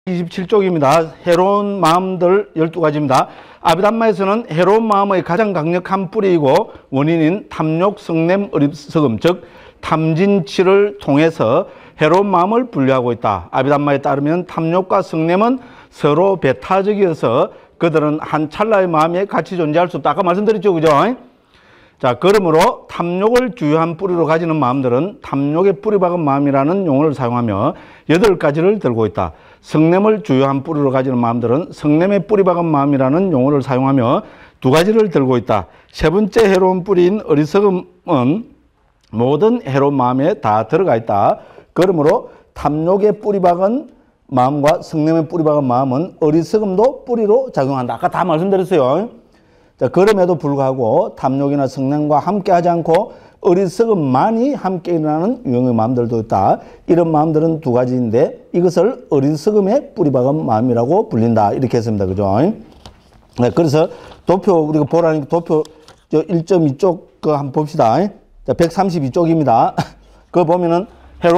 27쪽입니다. 해로운 마음들 12가지입니다. 아비담마에서는 해로운 마음의 가장 강력한 뿌리이고 원인인 탐욕, 성냄, 어리석음, 즉 탐진치를 통해서 해로운 마음을 분류하고 있다. 아비담마에 따르면 탐욕과 성냄은 서로 배타적이어서 그들은 한 찰나의 마음에 같이 존재할 수 없다. 아까 말씀드렸죠, 그죠? 자, 그러므로 탐욕을 주요한 뿌리로 가지는 마음들은 탐욕의 뿌리 박은 마음이라는 용어를 사용하며 8가지를 들고 있다. 성냄을 주요한 뿌리로 가지는 마음들은 성냄의 뿌리 박은 마음이라는 용어를 사용하며 2가지를 들고 있다. 세 번째 해로운 뿌리인 어리석음은 모든 해로운 마음에 다 들어가 있다. 그러므로 탐욕의 뿌리 박은 마음과 성냄의 뿌리 박은 마음은 어리석음도 뿌리로 작용한다. 아까 다 말씀드렸어요. 자, 그럼에도 불구하고 탐욕이나 성냄과 함께 하지 않고 어리석음만이 함께 일어나는 유형의 마음들도 있다. 이런 마음들은 2가지인데 이것을 어리석음의 뿌리박은 마음이라고 불린다. 이렇게 했습니다. 그죠? 네, 그래서 도표 우리가 보라니까 도표 1.2쪽 그 한번 봅시다. 자, 132쪽입니다. 그거 보면은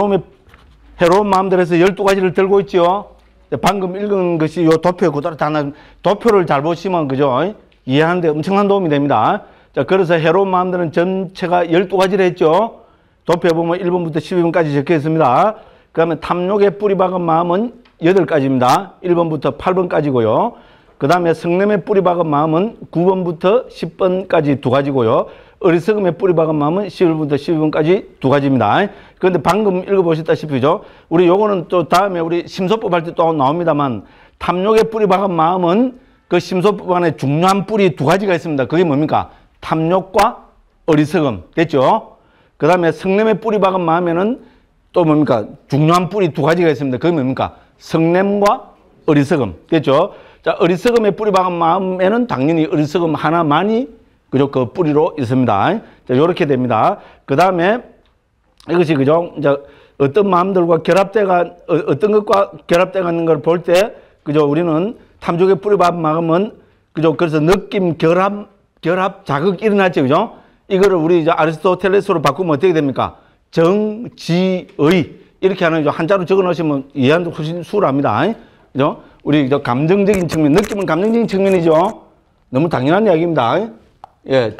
해로운 마음들에서 12가지를 들고 있죠. 방금 읽은 것이 요 도표에 그대로 다 도표를 잘 보시면 그죠? 이해하는데 엄청난 도움이 됩니다. 자, 그래서 해로운 마음들은 전체가 12가지를 했죠. 도표에 보면 1번부터 12번까지 적혀 있습니다. 그 다음에 탐욕의 뿌리 박은 마음은 8가지입니다. 1번부터 8번까지고요. 그 다음에 성냄의 뿌리 박은 마음은 9번부터 10번까지 2가지고요. 어리석음의 뿌리 박은 마음은 11번부터 12번까지 2가지입니다. 그런데 방금 읽어보셨다시피죠. 우리 요거는 또 다음에 우리 심소법 할 때 또 나옵니다만 탐욕의 뿌리 박은 마음은 그 심소법 안에 중요한 뿌리 2가지가 있습니다. 그게 뭡니까? 탐욕과 어리석음. 됐죠? 그 다음에 성냄의 뿌리 박은 마음에는 또 뭡니까? 중요한 뿌리 2가지가 있습니다. 그게 뭡니까? 성냄과 어리석음. 됐죠? 자, 어리석음의 뿌리 박은 마음에는 당연히 어리석음 하나만이 그죠? 그 뿌리로 있습니다. 자, 요렇게 됩니다. 그 다음에 이것이 그죠? 이제 어떤 마음들과 어떤 것과 결합돼 가는 걸 볼 때 그죠? 우리는 탐욕의 뿌리 박은 마음은 그죠? 그래서 느낌, 결합, 자극이 일어났죠. 그죠? 이거를 우리 이제 아리스토텔레스로 바꾸면 어떻게 됩니까? 정지의. 이렇게 하는 거죠. 한자로 적어 놓으시면 이해하는 데 훨씬 수월합니다. 그죠? 우리 이제 감정적인 측면, 느낌은 감정적인 측면이죠. 너무 당연한 이야기입니다. 예,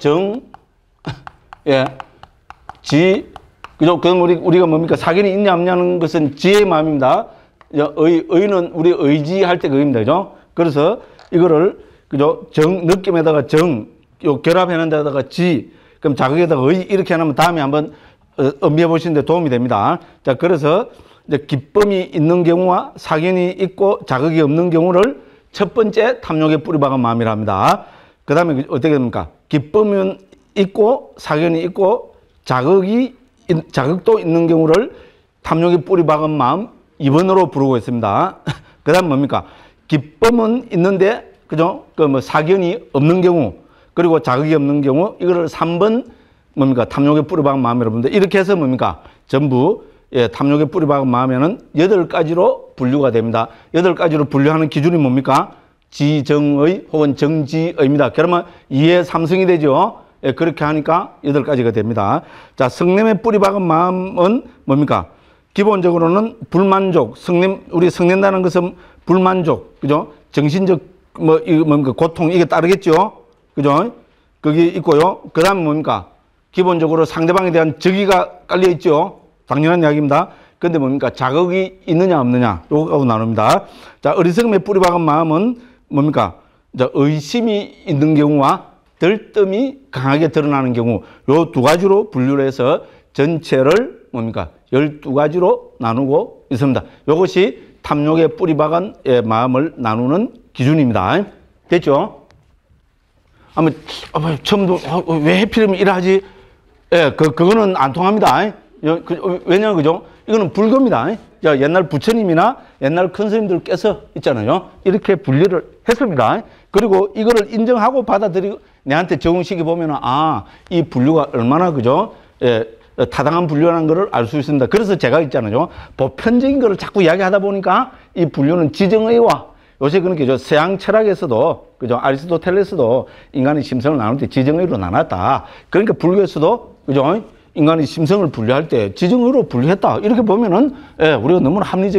그죠? 그럼 우리가 뭡니까? 사견이 있냐, 없냐는 것은 지혜의 마음입니다. 의는 우리 의지할 때 그겁니다. 그죠? 그래서 이거를, 그죠? 느낌에다가 결합해놓은 데다가 그럼 자극에다가 이렇게 하면 다음에 한번 음미해 보시는데 도움이 됩니다. 자, 그래서 이제 기쁨이 있는 경우와 사견이 있고 자극이 없는 경우를 첫 번째 탐욕의 뿌리 박은 마음이라 합니다. 그 다음에 어떻게 됩니까? 기쁨은 있고 사견이 있고 자극도 있는 경우를 탐욕의 뿌리 박은 마음 2번으로 부르고 있습니다. 그 다음 뭡니까? 기쁨은 있는데, 그죠? 사견이 없는 경우, 그리고 자극이 없는 경우, 이거를 3번 뭡니까? 탐욕의 뿌리 박은 마음이라고 부르는데, 이렇게 해서 뭡니까? 전부, 탐욕의 뿌리 박은 마음에는 8가지로 분류가 됩니다. 8가지로 분류하는 기준이 뭡니까? 지정의 혹은 정지의입니다. 그러면 2의 3성이 되죠. 그렇게 하니까 8가지가 됩니다. 자, 성냄의 뿌리 박은 마음은 뭡니까? 기본적으로는 불만족, 우리 성낸다는 것은 불만족, 그죠? 정신적, 뭡니까? 고통, 이게 따르겠죠? 그죠? 그게 있고요. 그 다음에 뭡니까? 기본적으로 상대방에 대한 적의가 깔려있죠? 당연한 이야기입니다. 근데 뭡니까? 자극이 있느냐, 없느냐, 요거하고 나눕니다. 자, 어리석음의 뿌리 박은 마음은 뭡니까? 자, 의심이 있는 경우와 들뜸이 강하게 드러나는 경우, 요 2가지로 분류를 해서 전체를 뭡니까? 12가지로 나누고 있습니다. 이것이 탐욕의 뿌리 박은 마음을 나누는 기준입니다. 됐죠? 처음도 왜 해필이면 이러하지? 예, 그거는 안 통합니다. 왜냐, 그죠? 이거는 불교입니다. 자, 옛날 부처님이나 옛날 큰 스님들께서 있잖아요. 이렇게 분리를 했습니다. 그리고 이거를 인정하고 받아들이고 내한테 적응시켜 보면 이 분류가 얼마나, 그죠? 타당한 분류라는 것을 알 수 있습니다. 그래서 제가 있잖아요. 보편적인 것을 자꾸 이야기하다 보니까 이 분류는 지정의와 요새 그렇게 서양 철학에서도, 그죠? 아리스토텔레스도 인간의 심성을 나눌 때 지정의로 나눴다. 그러니까 불교에서도, 그죠? 인간의 심성을 분류할 때 지정의로 분류했다. 이렇게 보면은, 우리가 너무나 합리적이다.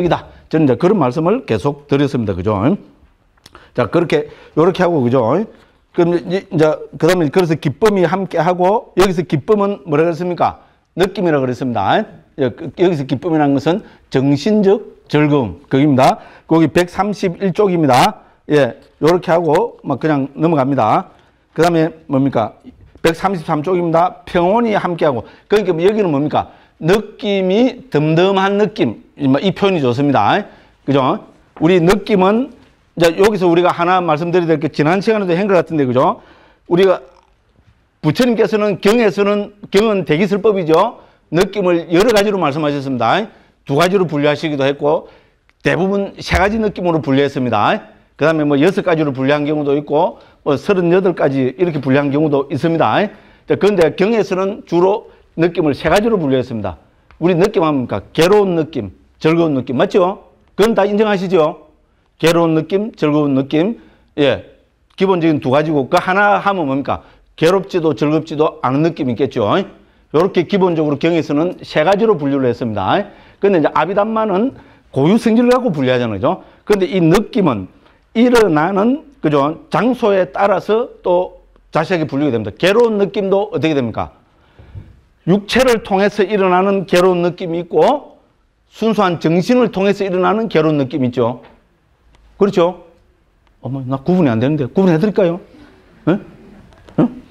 저는 이제 그런 말씀을 계속 드렸습니다. 그죠? 자, 요렇게 하고, 그죠? 그럼 이제, 그 다음에 그래서 기쁨이 함께 하고, 여기서 기쁨은 뭐라 그랬습니까? 느낌이라고 그랬습니다. 여기서 기쁨이라는 것은 정신적 즐거움. 거기입니다. 거기 131쪽입니다. 예, 요렇게 하고, 막 그냥 넘어갑니다. 그 다음에 뭡니까? 133쪽입니다. 평온이 함께하고. 그러니까 여기는 뭡니까? 느낌이 덤덤한 느낌. 이 표현이 좋습니다. 그죠? 우리 느낌은, 이제 여기서 우리가 하나 말씀드려야 될 게 지난 시간에도 한 것 같은데, 그죠? 우리가 부처님께서는 경은 대기설법이죠. 느낌을 여러 가지로 말씀하셨습니다. 두 가지로 분류하시기도 했고, 대부분 세 가지 느낌으로 분류했습니다. 그 다음에 뭐 6가지로 분류한 경우도 있고, 뭐 38가지 이렇게 분류한 경우도 있습니다. 그런데 경에서는 주로 느낌을 세 가지로 분류했습니다. 우리 느낌 합니까? 괴로운 느낌, 즐거운 느낌. 맞죠? 그건 다 인정하시죠? 괴로운 느낌, 즐거운 느낌. 예. 기본적인 두 가지고, 그 하나 하면 뭡니까? 괴롭지도 즐겁지도 않은 느낌이 있겠죠? 이렇게 기본적으로 경에서는 세 가지로 분류를 했습니다. 그런데 이제 아비담마는 고유 성질을 갖고 분류하잖아요. 그죠? 그런데 이 느낌은 일어나는, 그죠? 장소에 따라서 또 자세하게 분류가 됩니다. 괴로운 느낌도 어떻게 됩니까? 육체를 통해서 일어나는 괴로운 느낌이 있고, 순수한 정신을 통해서 일어나는 괴로운 느낌이 있죠. 그렇죠? 어머, 나 구분이 안 되는데. 구분해드릴까요? 응? 응?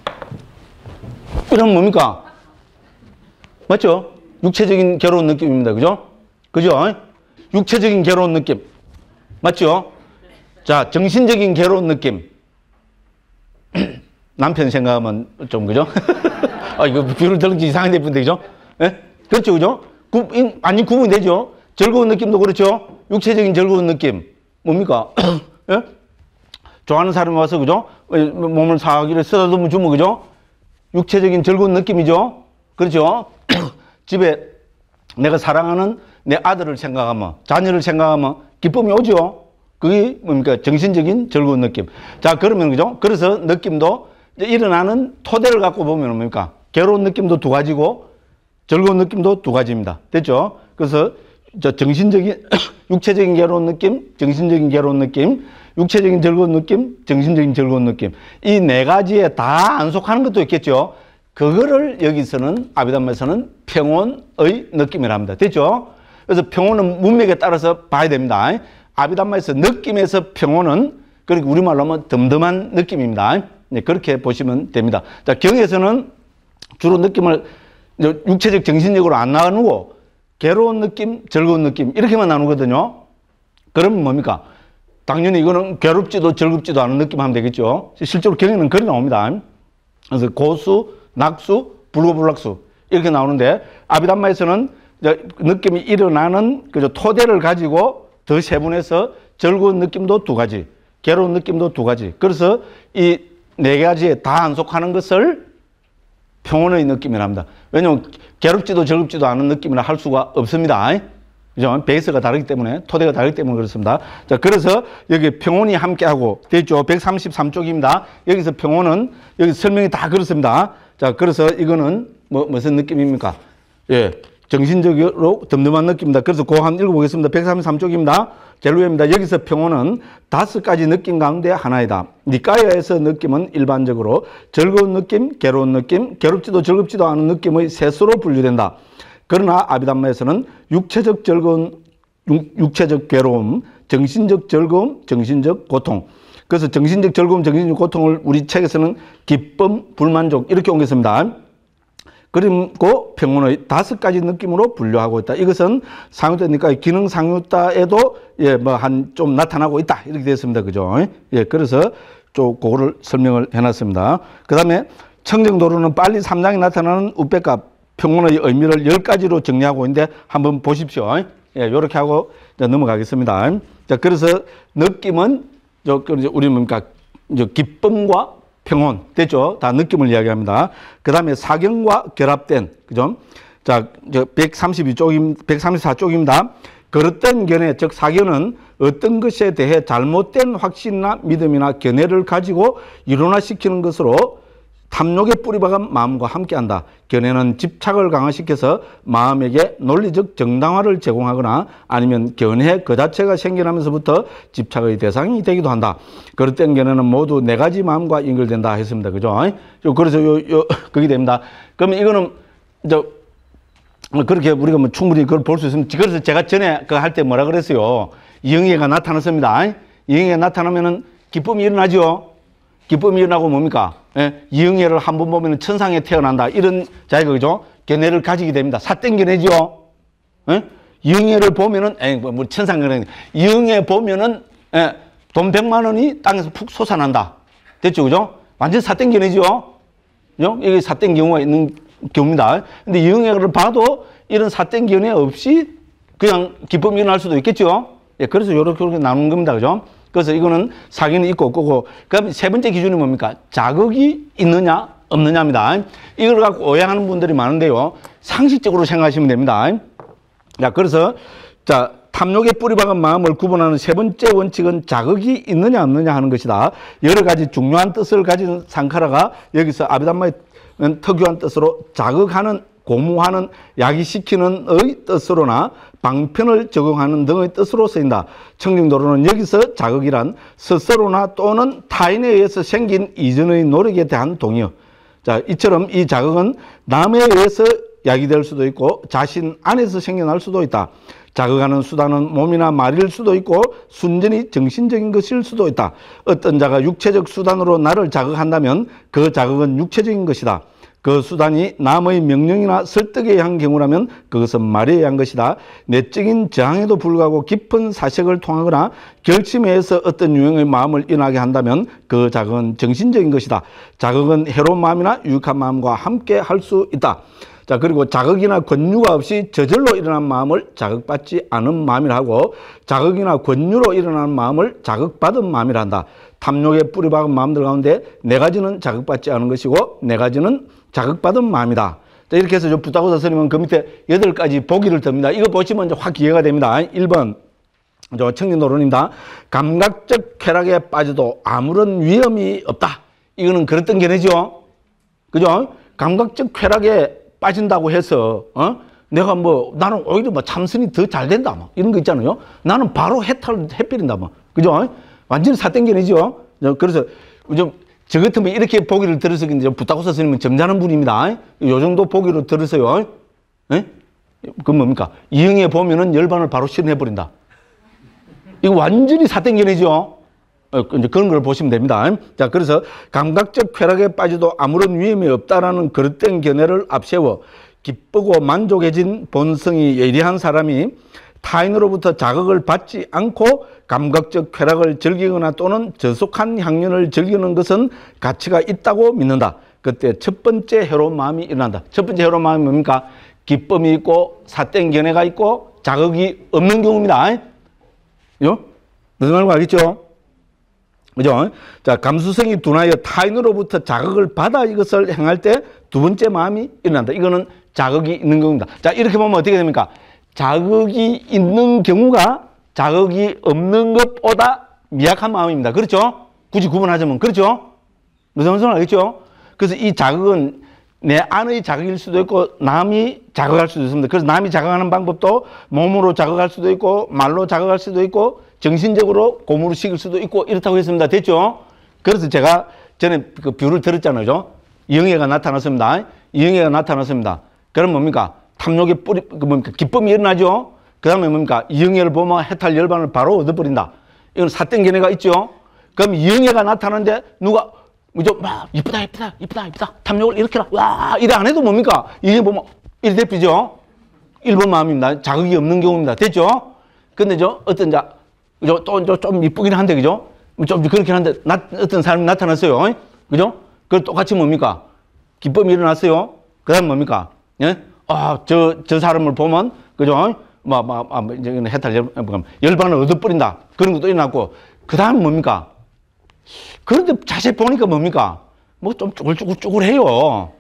이러면 뭡니까? 맞죠? 육체적인 괴로운 느낌입니다. 그죠? 그죠? 육체적인 괴로운 느낌. 맞죠? 자, 정신적인 괴로운 느낌. 남편 생각하면 좀, 그죠? 이거 비율을 들은 지 이상한데, 그죠? 예? 그렇죠, 그죠? 완전 구분이 되죠? 즐거운 느낌도 그렇죠? 육체적인 즐거운 느낌. 뭡니까? 예? 좋아하는 사람이 와서, 그죠? 몸을 사기를 쓰다듬어 주면, 그죠? 육체적인 즐거운 느낌이죠? 그렇죠? 집에 내가 사랑하는 내 아들을 생각하면, 자녀를 생각하면 기쁨이 오죠? 그게 뭡니까? 정신적인 즐거운 느낌. 자, 그러면, 그죠? 그래서 느낌도 일어나는 토대를 갖고 보면 뭡니까? 괴로운 느낌도 두 가지고, 즐거운 느낌도 두 가지입니다. 됐죠? 그래서 정신적인, 육체적인 괴로운 느낌, 정신적인 괴로운 느낌, 육체적인 즐거운 느낌, 정신적인 즐거운 느낌. 이 네 가지에 다 안 속하는 것도 있겠죠. 그거를 여기서는, 아비담마에서는 평온의 느낌이라 합니다. 됐죠? 그래서 평온은 문맥에 따라서 봐야 됩니다. 아비담마에서 느낌에서 평온은, 그리고 우리말로 하면 덤덤한 느낌입니다. 네, 그렇게 보시면 됩니다. 자, 경에서는 주로 느낌을 육체적, 정신적으로 안 나누고, 괴로운 느낌, 즐거운 느낌, 이렇게만 나누거든요. 그러면 뭡니까? 당연히 이거는 괴롭지도 즐겁지도 않은 느낌 하면 되겠죠. 실제로 경에는 그리 나옵니다. 그래서 고수, 낙수, 불고불락수, 이렇게 나오는데, 아비담마에서는 느낌이 일어나는 그죠, 토대를 가지고 더 세분해서 즐거운 느낌도 두 가지, 괴로운 느낌도 두 가지. 그래서 이 네 가지에 다 안 속하는 것을 평온의 느낌이라 합니다. 왜냐하면 괴롭지도 즐겁지도 않은 느낌이라 할 수가 없습니다. 그죠? 베이스가 다르기 때문에, 토대가 다르기 때문에 그렇습니다. 자, 그래서 여기 평온이 함께하고, 됐죠? 133쪽입니다. 여기서 평온은, 여기 설명이 다 그렇습니다. 자, 그래서 이거는 무슨 느낌입니까? 예. 정신적으로 덤덤한 느낌입니다. 그래서 그거 한번 읽어보겠습니다. 133쪽입니다. 제일 위입니다. 여기서 평온은 5가지 느낌 가운데 하나이다. 니까야에서 느낌은 일반적으로 즐거운 느낌, 괴로운 느낌, 괴롭지도 즐겁지도 않은 느낌의 셋으로 분류된다. 그러나 아비담마에서는 육체적 즐거움, 육체적 괴로움, 정신적 즐거움, 정신적 고통. 그래서 정신적 즐거움, 정신적 고통을 우리 책에서는 기쁨, 불만족 이렇게 옮겼습니다. 그리고 평온의 5가지 느낌으로 분류하고 있다. 이것은 상유다니까 기능 상유다에도 좀 나타나고 있다. 이렇게 되었습니다. 그죠? 예, 그래서 좀 그거를 설명을 해놨습니다. 그 다음에 청정도로는 빨리 3장에 나타나는 우백과 평온의 의미를 10가지로 정리하고 있는데 한번 보십시오. 예, 요렇게 하고 넘어가겠습니다. 자, 그래서 느낌은 우리 뭡니까? 기쁨과 평온, 됐죠? 다 느낌을 이야기합니다. 그 다음에 사경과 결합된, 그죠? 자, 134쪽입니다. 그릇된 견해, 즉 사견은 어떤 것에 대해 잘못된 확신이나 믿음이나 견해를 가지고 이론화시키는 것으로 탐욕의 뿌리박은 마음과 함께한다. 견해는 집착을 강화시켜서 마음에게 논리적 정당화를 제공하거나 아니면 견해 그 자체가 생겨나면서부터 집착의 대상이 되기도 한다. 그릇된 견해는 모두 네 가지 마음과 연결된다 했습니다. 그죠? 그래서 그게 됩니다. 그러면 이거는 그렇게 우리가 뭐 충분히 그걸 볼 수 있습니다. 그래서 제가 전에 그 할 때 뭐라 그랬어요? 이응애가 나타났습니다. 이응애가 나타나면은 기쁨이 일어나죠. 기쁨이 일어나고 뭡니까? 예? 이응애를 한 번 보면 천상에 태어난다. 이런 자기가 그죠? 견해를 가지게 됩니다. 사땡 견해죠. 예? 이응애를 보면은 뭐 천상 견해. 이응애 보면은 돈 100만 원이 땅에서 푹 솟아난다. 됐죠, 그죠? 완전 사땡 견해죠. 그죠? 이게 사땡 경우가 있는 경우입니다. 근데 이응애를 봐도 이런 사땡 견해 없이 그냥 기쁨이 일어날 수도 있겠죠. 예, 그래서 요렇게 나누는 겁니다, 그죠? 그래서 이거는 사기는 있고 없고. 그럼 세 번째 기준이 뭡니까? 자극이 있느냐 없느냐입니다. 이걸 갖고 오해하는 분들이 많은데요. 상식적으로 생각하시면 됩니다. 자, 그래서 자, 탐욕의 뿌리박은 마음을 구분하는 세 번째 원칙은 자극이 있느냐 없느냐 하는 것이다. 여러 가지 중요한 뜻을 가진 상카라가 여기서 아비담마의 특유한 뜻으로 자극하는, 고무하는, 야기시키는의 뜻으로나 방편을 적용하는 등의 뜻으로 쓰인다. 청정도로는 여기서 자극이란 스스로나 또는 타인에 의해서 생긴 이전의 노력에 대한 동의어. 자, 이처럼 이 자극은 남에 의해서 야기될 수도 있고 자신 안에서 생겨날 수도 있다. 자극하는 수단은 몸이나 말일 수도 있고 순전히 정신적인 것일 수도 있다. 어떤 자가 육체적 수단으로 나를 자극한다면 그 자극은 육체적인 것이다. 그 수단이 남의 명령이나 설득에 의한 경우라면 그것은 말에 의한 것이다. 내적인 저항에도 불구하고 깊은 사색을 통하거나 결심에 의해서 어떤 유형의 마음을 일어나게 한다면 그 자극은 정신적인 것이다. 자극은 해로운 마음이나 유익한 마음과 함께 할 수 있다. 자, 그리고 자극이나 권유가 없이 저절로 일어난 마음을 자극받지 않은 마음이라 하고 자극이나 권유로 일어나는 마음을 자극받은 마음이라 한다. 탐욕의 뿌리박은 마음들 가운데 네 가지는 자극받지 않은 것이고 네 가지는 자극받은 마음이다. 자, 이렇게 해서 부타고사 스님은 그 밑에 8가지 보기를 듭니다. 이거 보시면 이제 확 이해가 됩니다. 1번, 청진노론입니다. 감각적 쾌락에 빠져도 아무런 위험이 없다. 이거는 그랬던 견해죠. 그죠? 감각적 쾌락에 빠진다고 해서, 내가 나는 오히려 참선이 더 잘 된다. 이런 거 있잖아요. 나는 바로 해버린다. 그죠? 완전히 사땡견이죠. 그래서, 저 같으면 이렇게 보기를 들어서 이제 부타고사 스님은 점잖은 분입니다. 요 정도 보기로 들으세요. 예? 그건 뭡니까? 이응에 보면은 열반을 바로 실현해버린다. 이거 완전히 사땡견이죠. 이제 그런 걸 보시면 됩니다. 자, 그래서 감각적 쾌락에 빠져도 아무런 위험이 없다라는 그릇된 견해를 앞세워 기쁘고 만족해진 본성이 예리한 사람이 타인으로부터 자극을 받지 않고 감각적 쾌락을 즐기거나 또는 저속한 향연을 즐기는 것은 가치가 있다고 믿는다. 그때 첫 번째 해로운 마음이 일어난다. 첫 번째 해로운 마음이 뭡니까? 기쁨이 있고 사땡 견해가 있고 자극이 없는 경우입니다. 무슨 말인지 알겠죠? 그죠? 자, 감수성이 둔하여 타인으로부터 자극을 받아 이것을 행할 때 두 번째 마음이 일어난다. 이거는 자극이 있는 경우입니다. 자, 이렇게 보면 어떻게 됩니까? 자극이 있는 경우가 자극이 없는 것보다 미약한 마음입니다. 그렇죠? 굳이 구분하자면. 그렇죠? 무슨 말인지 알겠죠? 그래서 이 자극은 내 안의 자극일 수도 있고 남이 자극할 수도 있습니다. 그래서 남이 자극하는 방법도 몸으로 자극할 수도 있고 말로 자극할 수도 있고 정신적으로 고무를 시킬 수도 있고 이렇다고 했습니다. 됐죠? 그래서 제가 전에 그 뷰를 들었잖아요. 이응애가 나타났습니다. 이응애가 나타났습니다. 그럼 뭡니까? 탐욕의 뿌리, 뭡니까? 기쁨이 일어나죠? 그 다음에 뭡니까? 이응애를 보면 해탈 열반을 바로 얻어버린다. 이건 사땡 견해가 있죠? 그럼 이응애가 나타나는데 누가, 막, 이쁘다. 탐욕을 일으켜라. 와, 이래 안 해도 뭡니까? 이응애 보면, 이래 대피죠? 1번 마음입니다. 자극이 없는 경우입니다. 됐죠? 근데 어떤 자, 좀 이쁘긴 한데, 그죠? 좀 그렇긴 한데, 어떤 사람이 나타났어요. 그죠? 그 똑같이 뭡니까? 기쁨이 일어났어요. 그 다음 뭡니까? 예? 저 사람을 보면, 그죠? 이제 해탈 열반을 얻어버린다. 그런 것도 일어났고, 그 다음 뭡니까? 그런데 자세히 보니까 뭡니까? 좀 쭈글쭈글해요.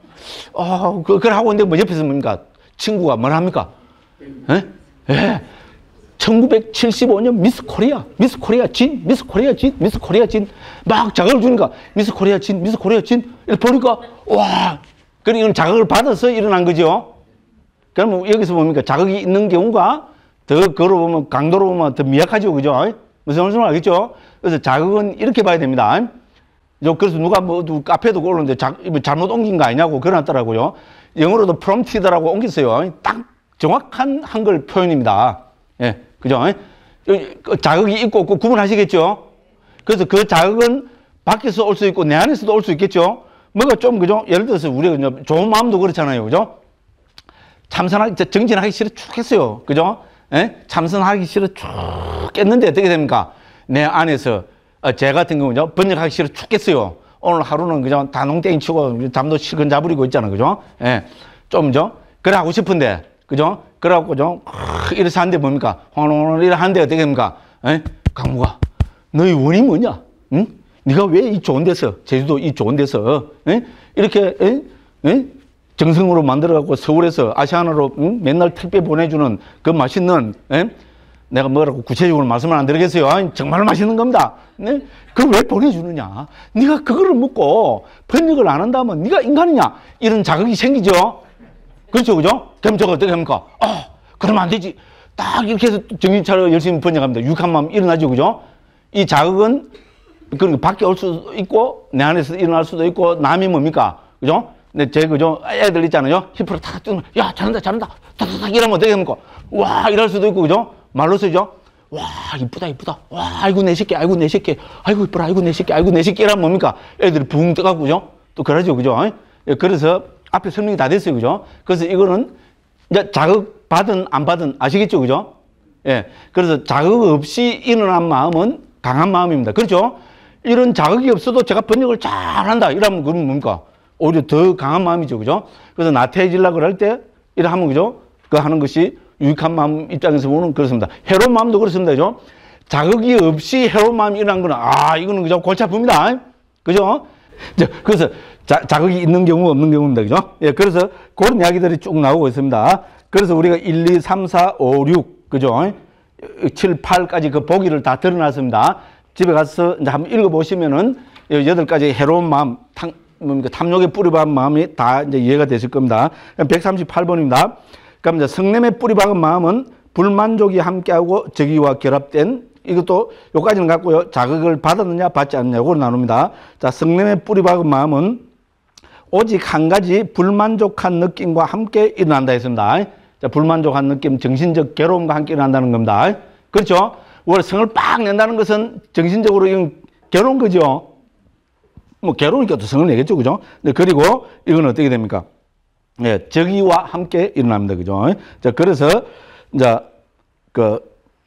그걸 하고 있는데 옆에서 뭡니까? 친구가 뭘 합니까? 예? 예. 1975년 미스 코리아 진, 미스 코리아 진, 미스 코리아 진. 막 자극을 주니까 미스 코리아 진, 미스 코리아 진. 이렇게 보니까, 와. 그러니까 이건 자극을 받아서 일어난 거죠. 그러면 여기서 뭡니까? 자극이 있는 경우가 더 걸어 보면, 강도로 보면 더 미약하죠. 그죠? 무슨 말씀을 알겠죠? 그래서 자극은 이렇게 봐야 됩니다. 그래서 누가 카페도 올렸는데 잘못 옮긴 거 아니냐고 그러놨더라고요. 영어로도 prompted라고 옮겼어요. 딱 정확한 한글 표현입니다. 예, 그죠? 자극이 있고 없고 구분하시겠죠? 그래서 그 자극은 밖에서 올 수 있고 내 안에서도 올 수 있겠죠? 뭐가 좀, 그죠? 예를 들어서 우리가 좋은 마음도 그렇잖아요. 그죠? 정진하기 싫어 죽겠어요. 그죠? 예? 참선하기 싫어 죽겠는데 어떻게 됩니까? 내 안에서, 제 같은 경우는요, 번역하기 싫어 죽겠어요. 오늘 하루는 그죠? 다 농땡이 치고 잠도 실컷 자부리고 있잖아. 그죠? 예. 좀죠? 그래 하고 싶은데, 그죠? 그래갖고 좀, 이래서 하는데 뭡니까? 황홀 이래 하는데 어떻게 됩니까? 에? 강무가, 너희 원이 뭐냐? 응? 네가 왜 이 좋은 데서, 제주도 이 좋은 데서, 에? 이렇게, 정성으로 만들어갖고 서울에서 아시아나로 맨날 택배 보내주는 그 맛있는, 내가 뭐라고 구체적으로 말씀을 안 드리겠어요. 정말 맛있는 겁니다. 네? 그걸 왜 보내주느냐? 네가 그거를 먹고 번역을 안 한다면 네가 인간이냐? 이런 자극이 생기죠. 그렇죠, 그죠? 그럼 저거 어떻게 합니까? 그러면 안 되지. 딱 이렇게 해서 정신 차려 열심히 번역합니다. 유익한 마음 일어나죠, 그죠? 이 자극은 그러니까 밖에 올 수도 있고 내 안에서 일어날 수도 있고 남이 뭡니까, 그죠? 근데 그죠? 애들 있잖아요. 힙으로 탁 뜨는, 야, 잘한다, 잘한다. 탁탁탁 이러면 어떻게 합니까? 와, 이럴 수도 있고, 그죠? 말로 쓰죠? 와, 이쁘다, 이쁘다. 와, 아이고, 내 새끼, 아이고, 내 새끼. 아이고, 이쁘라, 아이고, 내 새끼, 아이고, 내 새끼. 이러면 뭡니까? 애들이 붕 떠가고, 그죠? 또 그러죠, 그죠? 그래서 앞에 설명이 다 됐어요, 그죠? 그래서 이거는 이제 자극 받은, 안 받은, 아시겠죠, 그죠? 예. 그래서 자극 없이 일어난 마음은 강한 마음입니다. 그렇죠? 이런 자극이 없어도 제가 번역을 잘 한다. 이러면 그러면 뭡니까? 오히려 더 강한 마음이죠, 그죠? 그래서 나태해지려고 그럴 때, 이래 하면, 그죠? 그거 하는 것이 유익한 마음 입장에서 보면 그렇습니다. 해로운 마음도 그렇습니다, 그죠? 자극이 없이 해로운 마음이 일어난 거는, 이거는 그죠? 골치 아픕니다. 그죠? 그래서 자극이 있는 경우, 없는 경우입니다, 그죠? 예, 그래서 그런 이야기들이 쭉 나오고 있습니다. 그래서 우리가 1, 2, 3, 4, 5, 6, 그죠? 7, 8까지 그 보기를 다 드러났습니다. 집에 가서 이제 한번 읽어보시면은 8가지 해로운 마음, 탐욕에 뿌리박은 마음이 다 이제 이해가 되실 겁니다. 138번입니다. 그럼 이제 성냄에 뿌리박은 마음은 불만족이 함께하고 적의와 결합된, 이것도 요까지는 갖고요. 자극을 받았느냐 받지 않느냐 요걸 나눕니다. 자, 성냄에 뿌리박은 마음은 오직 한 가지 불만족한 느낌과 함께 일어난다 했습니다. 자, 불만족한 느낌, 정신적 괴로움과 함께 일어난다는 겁니다. 그렇죠? 원래 성을 빡 낸다는 것은 정신적으로 이건 괴로운 거죠. 뭐 괴로우니까 또 성을 내겠죠, 그죠? 네, 그리고 이건 어떻게 됩니까? 예, 적의와 함께 일어납니다, 그죠? 자, 그래서 이제 그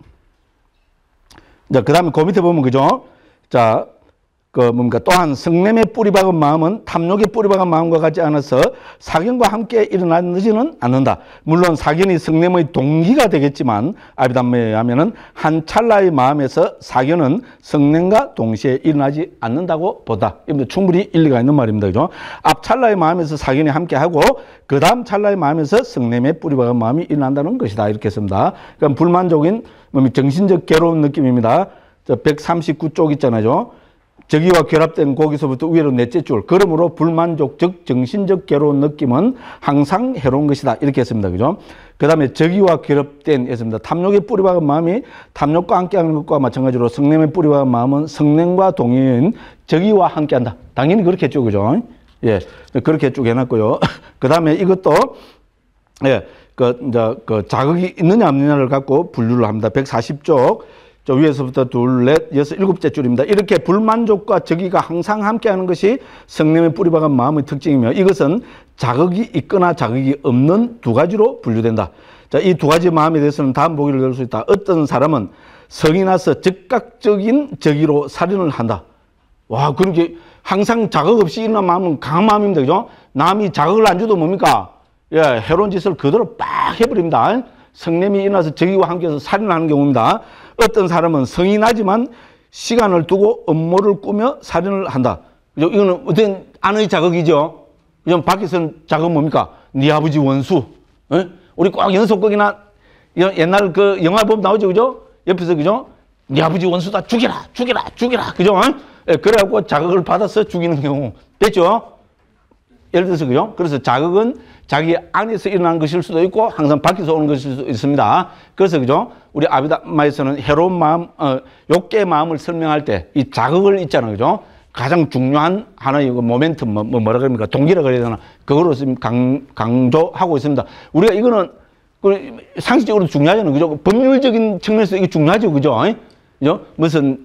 다음에 그 밑에 보면, 그죠? 자, 뭡니까? 또한 성냄에 뿌리박은 마음은 탐욕에 뿌리박은 마음과 같지 않아서 사견과 함께 일어나지는 않는다. 물론 사견이 성냄의 동기가 되겠지만 아비담마에 의하면은 한 찰나의 마음에서 사견은 성냄과 동시에 일어나지 않는다고 보다. 이건 충분히 일리가 있는 말입니다, 그죠? 앞 찰나의 마음에서 사견이 함께하고 그 다음 찰나의 마음에서 성냄에 뿌리박은 마음이 일어난다는 것이다. 이렇게 했습니다. 그럼 불만족인 정신적 괴로운 느낌입니다. 139쪽 있잖아요. 적의와 결합된 거기서부터 위로 넷째 줄. 그러므로 불만족, 즉 정신적 괴로운 느낌은 항상 해로운 것이다. 이렇게 했습니다. 그죠? 그 다음에 적의와 결합된 했습니다. 탐욕에 뿌리박은 마음이 탐욕과 함께하는 것과 마찬가지로 성냄에 뿌리박은 마음은 성냄과 동의인 적의와 함께한다. 당연히 그렇게 했죠. 그죠? 예. 그렇게 쭉 해놨고요. 그 다음에 이것도, 예. 자극이 있느냐 없느냐를 갖고 분류를 합니다. 140쪽. 저 위에서부터 둘, 넷, 여섯, 일곱째 줄입니다. 이렇게 불만족과 적의가 항상 함께하는 것이 성냄에 뿌리박은 마음의 특징이며 이것은 자극이 있거나 자극이 없는 두 가지로 분류된다. 자, 이 두 가지 마음에 대해서는 다음 보기를 들 수 있다. 어떤 사람은 성이 나서 즉각적인 적의로 살인을 한다. 와, 그렇게 항상 자극 없이 일어난 마음은 강한 마음입니다. 그죠? 남이 자극을 안 줘도 뭡니까? 예, 해로운 짓을 그대로 빡 해버립니다. 성냄이 일어나서 적의와 함께해서 살인을 하는 경우입니다. 어떤 사람은 성이 나지만 시간을 두고 음모를 꾸며 살인을 한다. 이거는 어떤 안의 자극이죠. 밖에서는 자극은 뭡니까? 네 아버지 원수. 에? 우리 꼭 연속극이나 옛날 그 영화 보면 나오죠, 그죠? 옆에서, 그죠? 네 아버지 원수다, 죽여라, 죽여라, 죽여라, 그죠? 예, 그래갖고 자극을 받아서 죽이는 경우. 됐죠? 예를 들어서, 그죠? 그래서 자극은 자기 안에서 일어나는 것일 수도 있고, 항상 밖에서 오는 것일 수도 있습니다. 그래서, 그죠? 우리 아비담마에서는 해로운 마음, 욕계의 마음을 설명할 때 이 자극을 있잖아요, 그죠? 가장 중요한 하나의 모멘텀, 뭐라 그럽니까? 동기라 그래야 되나? 그거로 지금 강조하고 있습니다. 우리가 이거는 상식적으로 중요하잖아요, 그죠? 법률적인 측면에서 이게 중요하죠, 그죠? 그죠? 무슨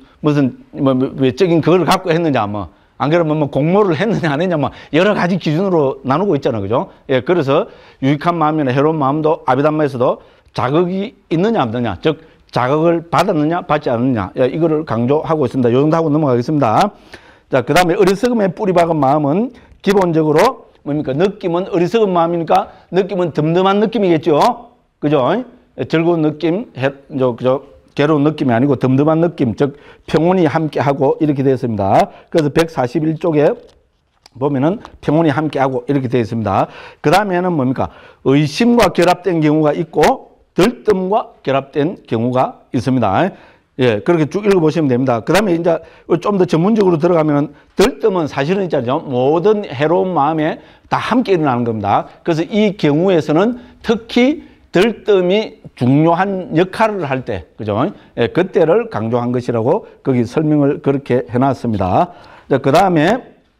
외적인 그걸 갖고 했느냐, 뭐. 안 그러면 뭐 공모를 했느냐, 안 했느냐, 뭐 여러 가지 기준으로 나누고 있잖아요, 그죠? 예, 그래서 유익한 마음이나 해로운 마음도 아비담마에서도 자극이 있느냐, 없느냐, 즉, 자극을 받았느냐, 받지 않느냐, 예, 이거를 강조하고 있습니다. 요 정도 하고 넘어가겠습니다. 자, 그 다음에 어리석음에 뿌리 박은 마음은 기본적으로 뭡니까? 느낌은 어리석은 마음이니까 느낌은 듬듬한 느낌이겠죠? 그죠? 즐거운 느낌, 괴로운 느낌이 아니고 듬듬한 느낌, 즉 평온이 함께하고 이렇게 되어 있습니다. 그래서 141쪽에 보면은 평온이 함께하고 이렇게 되어 있습니다. 그 다음에는 뭡니까? 의심과 결합된 경우가 있고 들뜸과 결합된 경우가 있습니다. 예, 그렇게 쭉 읽어보시면 됩니다. 그 다음에 이제 좀 더 전문적으로 들어가면 들뜸은 사실은 있잖아요. 모든 해로운 마음에 다 함께 일어나는 겁니다. 그래서 이 경우에서는 특히 들뜸이 중요한 역할을 할 때, 그죠? 예, 그때를 강조한 것이라고 거기 설명을 그렇게 해놨습니다. 자, 그 다음에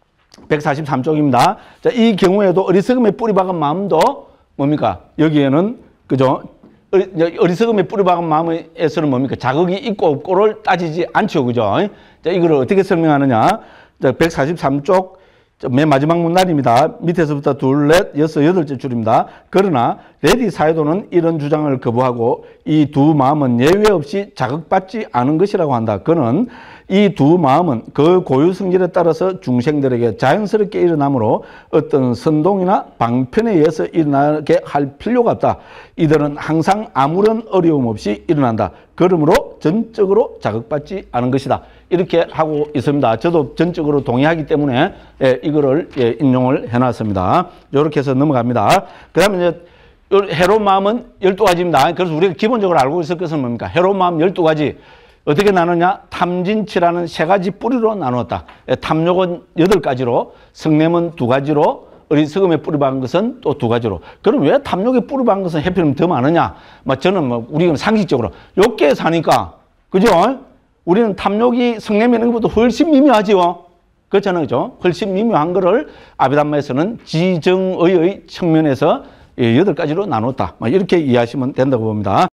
143쪽입니다. 자, 이 경우에도 어리석음에 뿌리 박은 마음도 뭡니까? 여기에는, 그죠? 어리석음에 뿌리 박은 마음에서는 뭡니까? 자극이 있고 없고를 따지지 않죠, 그죠? 자, 이걸 어떻게 설명하느냐? 자, 143쪽. 맨 마지막 문단입니다. 밑에서부터 둘, 넷, 여섯, 여덟째 줄입니다. 그러나 레디 사회도는 이런 주장을 거부하고 이 두 마음은 예외 없이 자극받지 않은 것이라고 한다. 그는 이 두 마음은 그 고유 성질에 따라서 중생들에게 자연스럽게 일어나므로 어떤 선동이나 방편에 의해서 일어나게 할 필요가 없다. 이들은 항상 아무런 어려움 없이 일어난다. 그러므로 전적으로 자극받지 않은 것이다. 이렇게 하고 있습니다. 저도 전적으로 동의하기 때문에 이거를 인용을 해놨습니다. 이렇게 해서 넘어갑니다. 그 다음에 이제 해로운 마음은 12가지입니다. 그래서 우리가 기본적으로 알고 있을 것은 뭡니까? 해로운 마음 12가지. 어떻게 나누냐? 탐진치라는 3가지 뿌리로 나누었다. 탐욕은 8가지로, 성냄은 2가지로, 어리석음에 뿌리 박은 것은 또 2가지로. 그럼 왜 탐욕에 뿌리 박은 것은 해필이면 더 많으냐? 저는 우리는 상식적으로 욕계에 사니까, 그죠? 우리는 탐욕이 성냄에 있는 것보다 훨씬 미묘하지요. 그렇잖아요, 그죠? 훨씬 미묘한 거를 아비담마에서는 지정의의 측면에서 8가지로 나눴다. 이렇게 이해하시면 된다고 봅니다.